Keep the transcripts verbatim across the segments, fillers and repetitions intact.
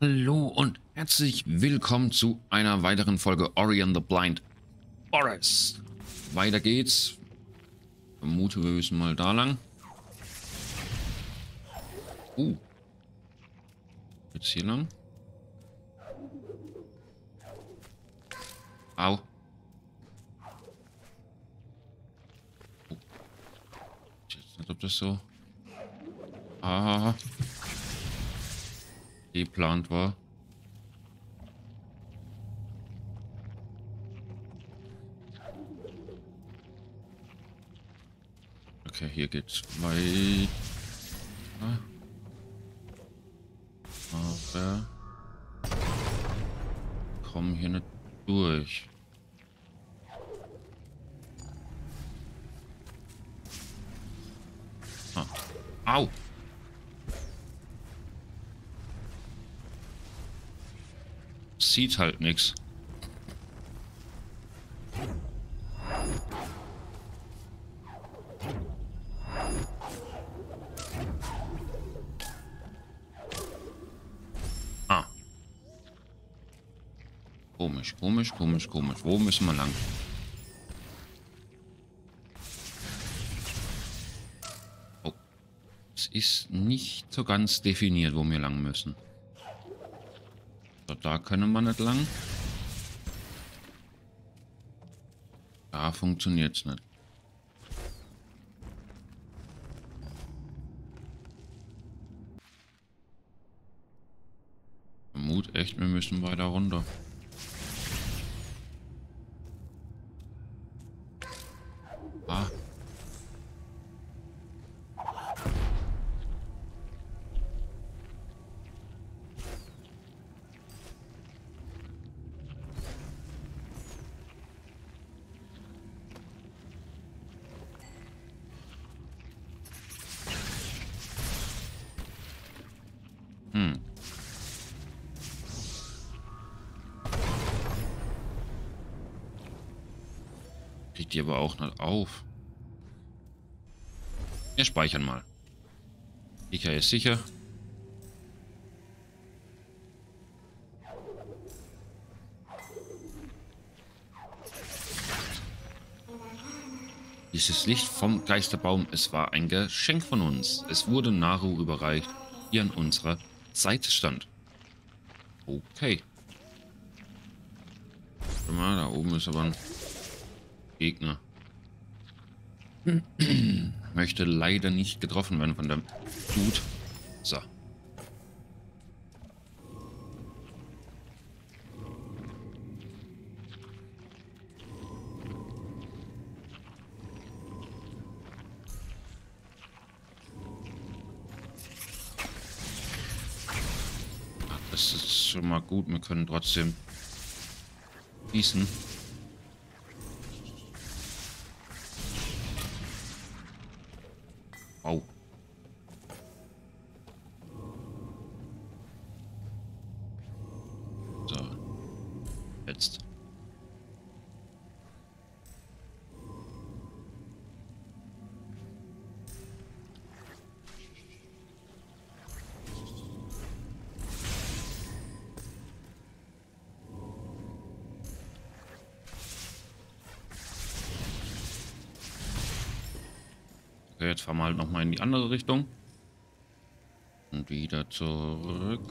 Hallo und herzlich willkommen zu einer weiteren Folge Ori and the Blind Forest. Weiter geht's. Ich vermute, wir müssen mal da lang. Uh. Jetzt hier lang. Au. Oh. Ich weiß nicht, ob das so ah, geplant war. Okay, hier geht's weiter. Aber kommen hier nicht durch. Ah. Au! Sieht halt nichts. Ah. Komisch, komisch, komisch, komisch. Wo müssen wir lang? Oh. Es ist nicht so ganz definiert, wo wir lang müssen. So, da können wir nicht lang. Da funktioniert es nicht. Vermut echt, wir müssen weiter runter. Ah. Hm. Kriegt die aber auch nicht auf. Wir speichern mal. Sicher ist sicher. Dieses Licht vom Geisterbaum, es war ein Geschenk von uns. Es wurde Naru überreicht, die an unserer Seite stand. Okay. Warte mal, da oben ist aber ein Gegner. Möchte leider nicht getroffen werden von dem Dude. So. Das ist schon mal gut. Wir können trotzdem schießen. Au. So. Jetzt. Okay, jetzt fahren wir halt nochmal in die andere Richtung. Und wieder zurück.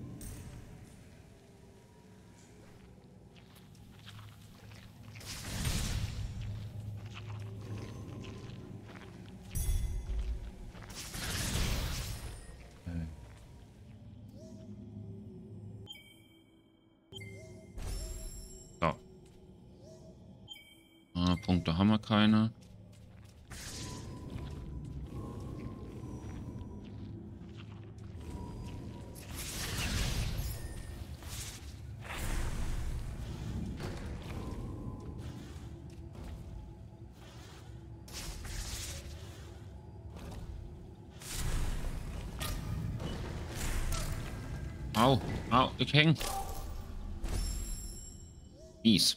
So. Ah, Punkte haben wir keine. Au, au, ich häng. Mies.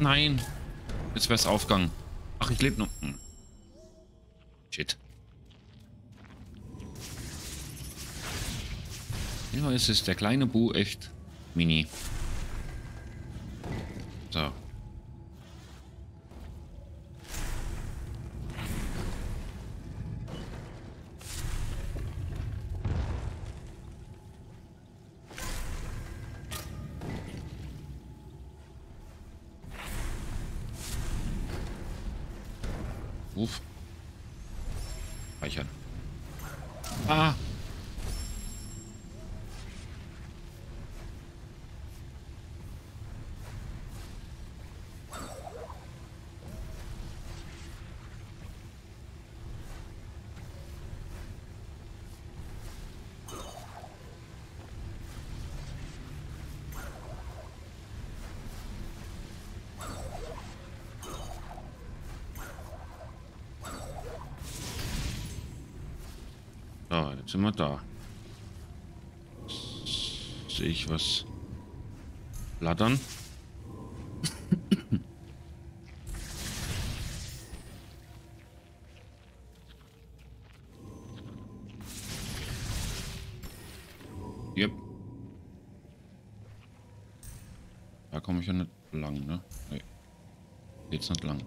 Nein. Jetzt wäre es aufgegangen. Ach, ich lebe noch. Hm. Shit. Ja, es ist der kleine Bu echt mini. So. Uff. Speichern. Ah. So, jetzt sind wir da. Sehe ich was flattern? Yep. Da komme ich ja nicht lang, ne? Nee. Geht's nicht lang.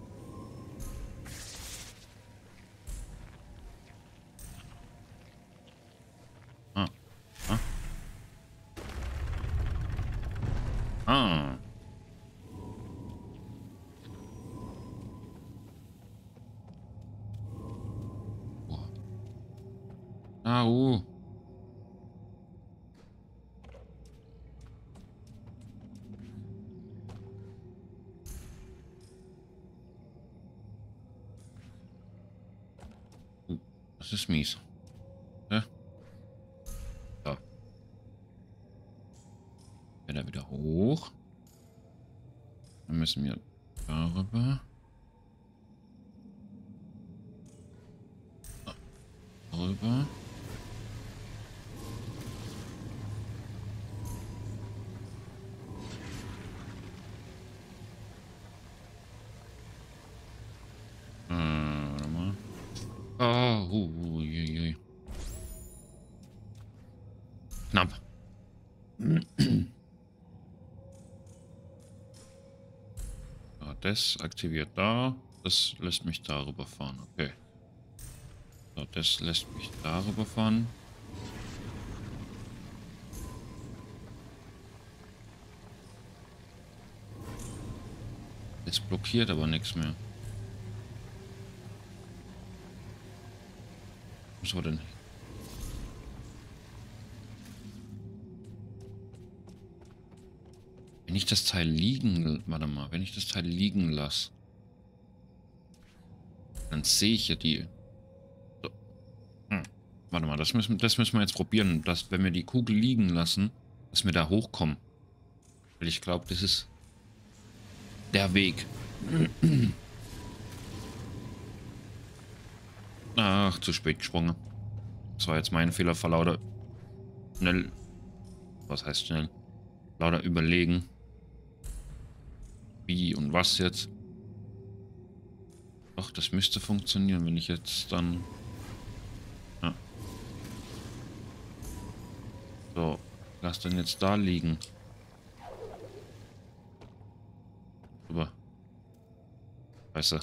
Ah. Ah. Ah. Oh. Ah, uh. Uh, das ist mies. Ja. So. Wenn er wieder hoch. Dann müssen wir darüber. Darüber. Äh, warte mal. Oh, uh, uh, je, je. Knapp. Ja, das aktiviert da. Das lässt mich darüber fahren. Okay. So, das lässt mich darüber fahren. Es blockiert aber nichts mehr. Was war denn? Wenn ich das Teil liegen... Warte mal. Wenn ich das Teil liegen lasse, dann sehe ich ja die... So. Hm. Warte mal, das müssen, das müssen wir jetzt probieren. Dass, wenn wir die Kugel liegen lassen, dass wir da hochkommen. Weil ich glaube, das ist der Weg. Ach, zu spät gesprungen. Das war jetzt mein Fehler, vor lauter schnell... Was heißt schnell? Lauter überlegen. Wie und was jetzt? Doch, das müsste funktionieren, wenn ich jetzt dann... Ja. So, lass den jetzt da liegen. Super. Scheiße.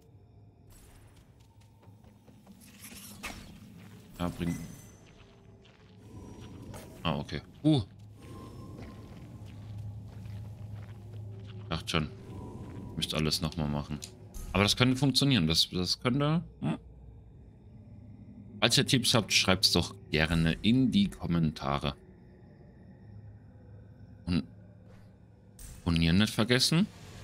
Ja, bring... Ah, okay. Uh. Dachte schon. Müsste alles nochmal machen. Aber das könnte funktionieren. Das, das könnte... Hm. Falls ihr Tipps habt, schreibt es doch gerne in die Kommentare. Und abonnieren nicht vergessen.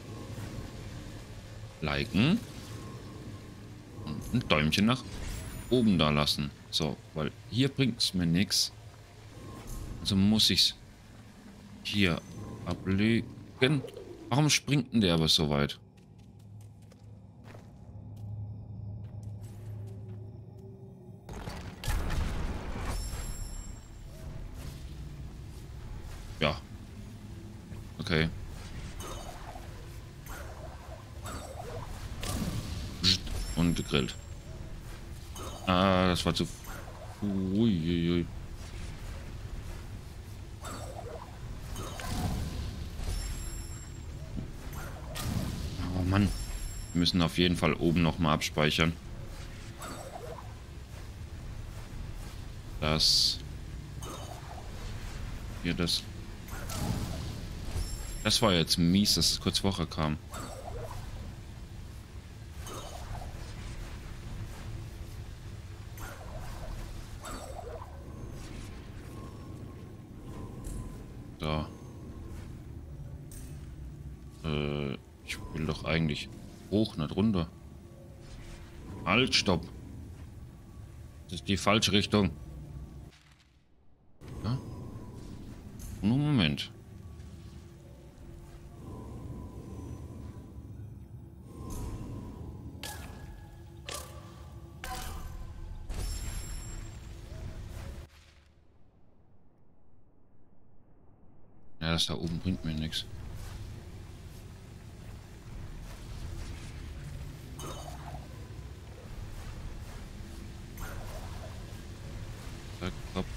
Liken. Und ein Däumchen nach oben da lassen. So, weil hier bringt es mir nichts. Also muss ich es hier ablegen. Warum springt denn der aber so weit? Ja. Okay. und gegrillt. Ah, das war zu... Uiuiui. Oh Mann. Wir müssen auf jeden Fall oben nochmal abspeichern. Das... Hier, das... Das war jetzt mies, dass es kurz vorher kam. So. Äh, ich will doch eigentlich hoch, nicht runter. Halt, stopp. Das ist die falsche Richtung. Ja? Nur Moment. Ja, das da oben bringt mir nichts. Zack, hopp.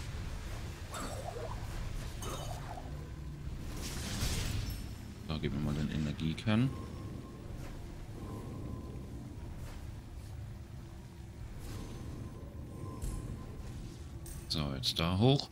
Da geben wir mal den Energiekern. So, jetzt da hoch.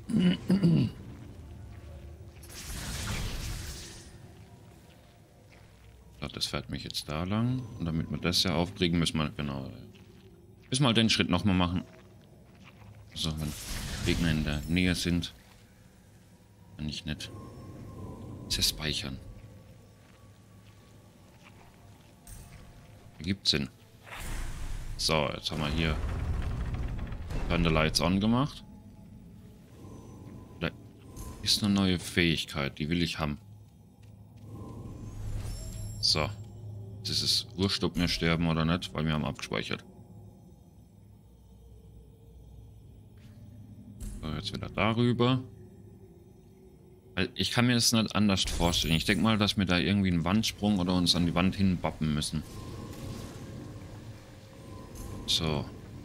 Das fährt mich jetzt da lang. Und damit wir das ja aufkriegen, müssen wir genau... Müssen wir halt den Schritt nochmal machen. So, wenn Gegner in der Nähe sind. Kann ich nicht zerspeichern. Ergibt Sinn. So, jetzt haben wir hier Turn the Lights On gemacht. Da ist eine neue Fähigkeit, die will ich haben. So. Jetzt ist es wurscht, ob wir sterben oder nicht, weil wir haben abgespeichert. So, jetzt wieder darüber. Weil ich kann mir das nicht anders vorstellen. Ich denke mal, dass wir da irgendwie einen Wandsprung oder uns an die Wand hinbappen müssen. So.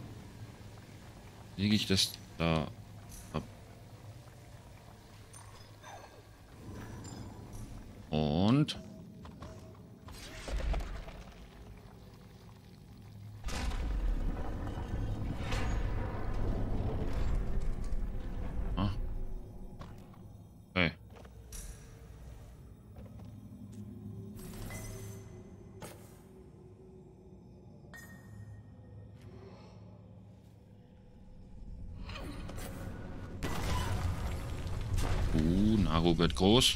Lege ich das da ab. Und... Okay. Uh, Naru wird groß.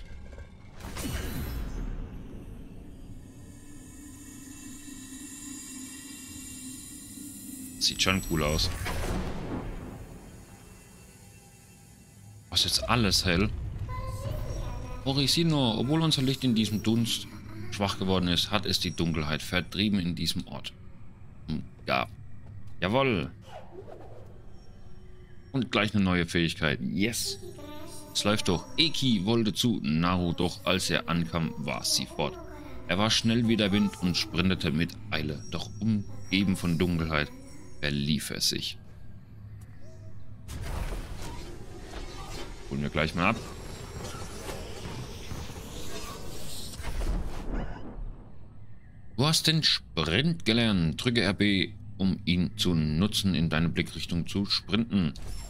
Sieht schon cool aus. Was ist jetzt alles hell? Orisino, obwohl unser Licht in diesem Dunst schwach geworden ist, hat es die Dunkelheit vertrieben in diesem Ort. Ja. Jawohl. Und gleich eine neue Fähigkeit. Yes. Es läuft doch. Eki wollte zu Naru, doch als er ankam, war sie fort. Er war schnell wie der Wind und sprintete mit Eile, doch umgeben von Dunkelheit verlief er sich. Holen wir gleich mal ab. Du hast den Sprint gelernt. Drücke R B, um ihn zu nutzen, in deine Blickrichtung zu sprinten.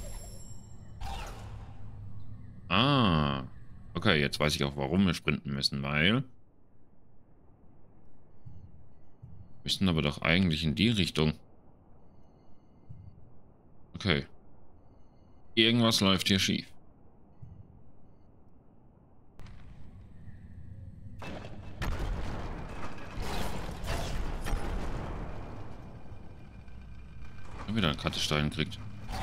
Ah. Okay, jetzt weiß ich auch, warum wir sprinten müssen, weil... Wir müssen aber doch eigentlich in die Richtung. Okay. Irgendwas läuft hier schief. Wieder einen Kattestein kriegt.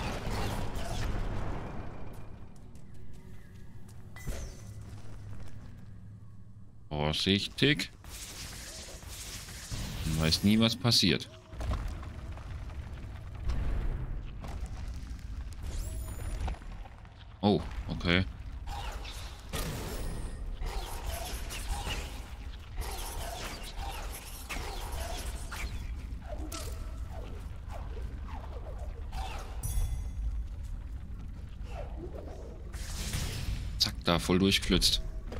Vorsichtig. Man weiß nie, was passiert. Oh, okay. Da voll durchflitzt.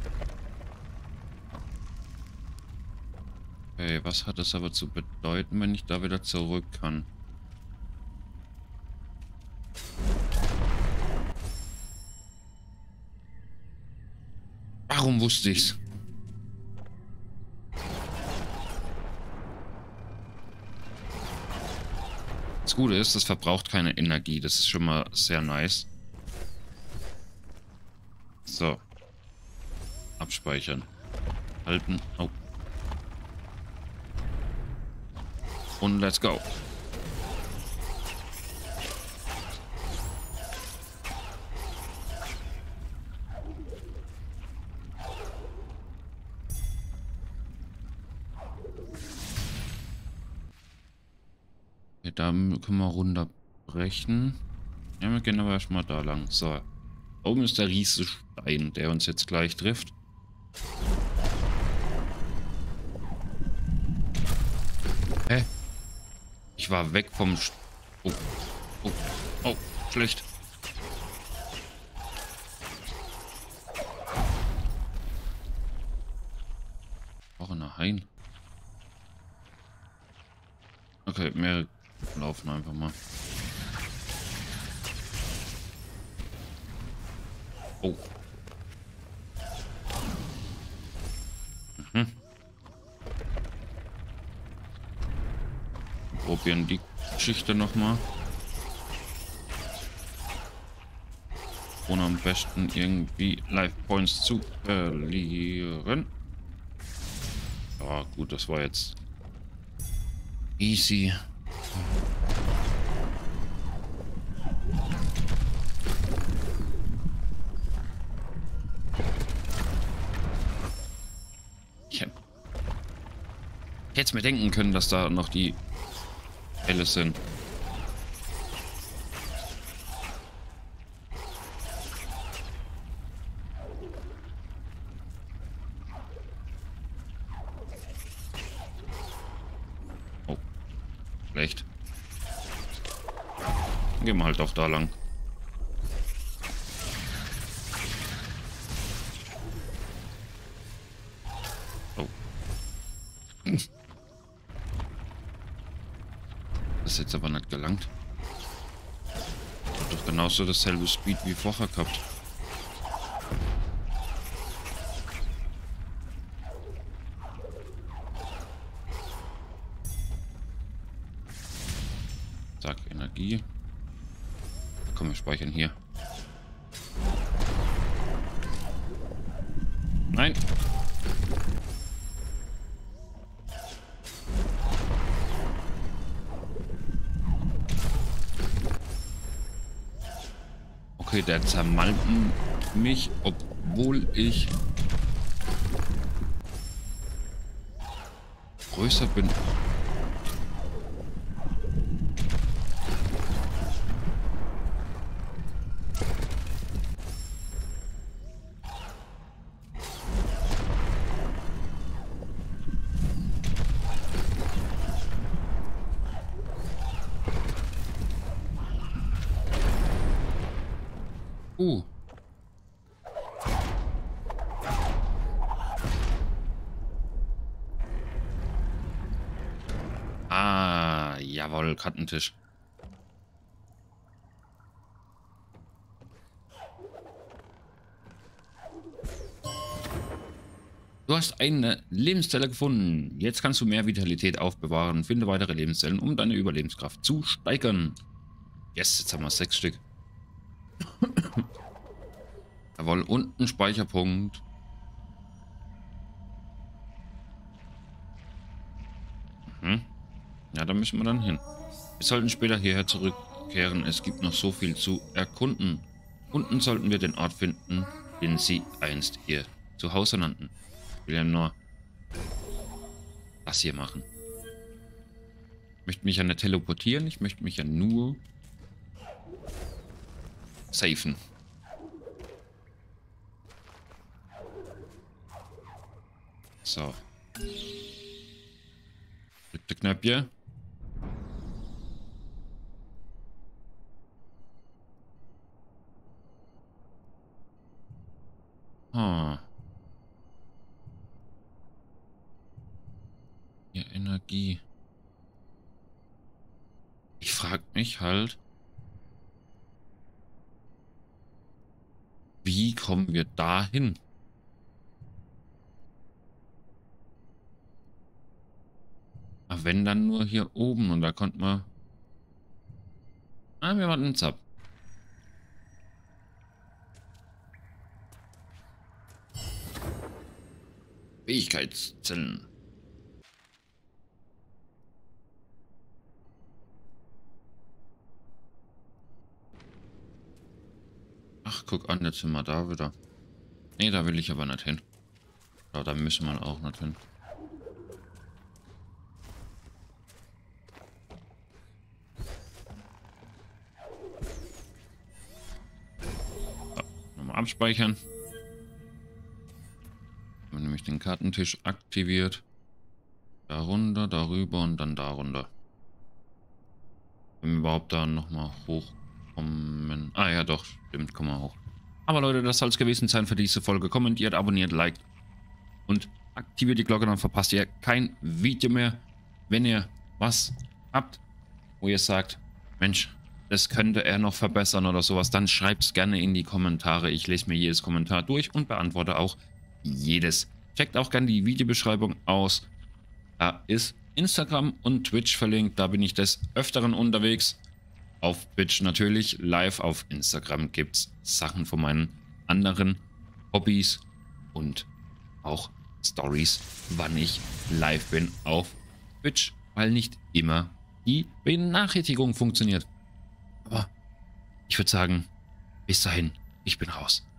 Okay, was hat das aber zu bedeuten, wenn ich da wieder zurück kann? Warum wusste ich's? Das Gute ist, das verbraucht keine Energie. Das ist schon mal sehr nice. So. Abspeichern. Halten. Oh. Und let's go. Okay, da können wir runterbrechen. Ja, wir gehen aber erstmal da lang. So. Da oben ist der riesige Stein, der uns jetzt gleich trifft. Hä? Ich war weg vom... St oh. Oh. Oh. Schlecht. Auch eine Hain. Okay, mehr laufen einfach mal. Oh. Mhm. Probieren die Geschichte nochmal. Ohne am besten irgendwie Life Points zu verlieren. Ja, gut, das war jetzt easy. Ich hätte es mir denken können, dass da noch die Fälle sind. Oh, schlecht. Dann gehen wir halt auch da lang. Oh. Das ist jetzt aber nicht gelangt. Hat doch genauso dasselbe Speed wie vorher gehabt. Zack, Energie. Komm, wir speichern hier. Nein. Okay, der zermalmt mich, obwohl ich größer bin. Uh. Ah, jawohl, Kartentisch. Du hast eine Lebenszelle gefunden. Jetzt kannst du mehr Vitalität aufbewahren. Finde weitere Lebenszellen, um deine Überlebenskraft zu steigern. Yes, jetzt haben wir sechs Stück. Jawohl, und ein Speicherpunkt. Mhm. Ja, da müssen wir dann hin. Wir sollten später hierher zurückkehren. Es gibt noch so viel zu erkunden. Unten sollten wir den Ort finden, den sie einst ihr Zuhause nannten. Ich will ja nur das hier machen. Ich möchte mich ja nicht teleportieren. Ich möchte mich ja nur safen. So. Drückte Knöpfchen. Ah. Ja, Energie. Ich frage mich halt, wie kommen wir dahin? Aber wenn dann nur hier oben und da konnte man... Ah, wir warten uns ab. Fähigkeitszellen. Ach, guck an, jetzt sind wir da wieder. Nee, da will ich aber nicht hin. Ja, da müssen wir auch nicht hin. So, nochmal abspeichern. Haben wir nämlich den Kartentisch aktiviert. Darunter, darüber und dann darunter. Wenn wir überhaupt da nochmal hochkommen. Ah ja, doch, stimmt, kommen wir hoch. Aber Leute, das soll es gewesen sein für diese Folge. Kommentiert, abonniert, liked und aktiviert die Glocke, dann verpasst ihr kein Video mehr. Wenn ihr was habt, wo ihr sagt, Mensch, das könnte er noch verbessern oder sowas, dann schreibt es gerne in die Kommentare. Ich lese mir jedes Kommentar durch und beantworte auch jedes. Checkt auch gerne die Videobeschreibung aus. Da ist Instagram und Twitch verlinkt. Da bin ich des Öfteren unterwegs. Auf Twitch natürlich. Live auf Instagram gibt es Sachen von meinen anderen Hobbys und auch Stories, wann ich live bin auf Twitch, weil nicht immer die Benachrichtigung funktioniert. Aber ich würde sagen, bis dahin, ich bin raus.